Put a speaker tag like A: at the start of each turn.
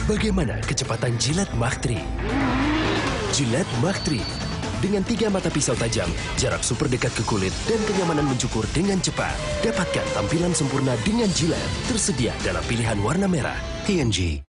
A: Bagaimana kecepatan jilat Mach 3? Jilat Mach 3 dengan 3 mata pisau tajam, jarak super dekat ke kulit, dan kenyamanan mencukur dengan cepat. Dapatkan tampilan sempurna dengan jilat. Tersedia dalam pilihan warna merah. P&G.